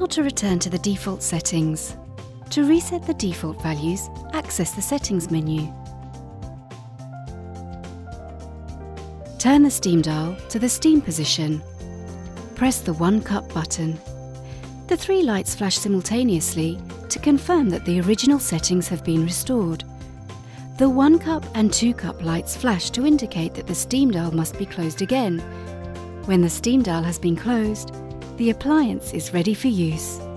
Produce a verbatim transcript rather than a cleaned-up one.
Unable to return to the default settings. To reset the default values, access the Settings menu. Turn the steam dial to the steam position. Press the one cup button. The three lights flash simultaneously to confirm that the original settings have been restored. The one cup and two cup lights flash to indicate that the steam dial must be closed again. When the steam dial has been closed, the appliance is ready for use.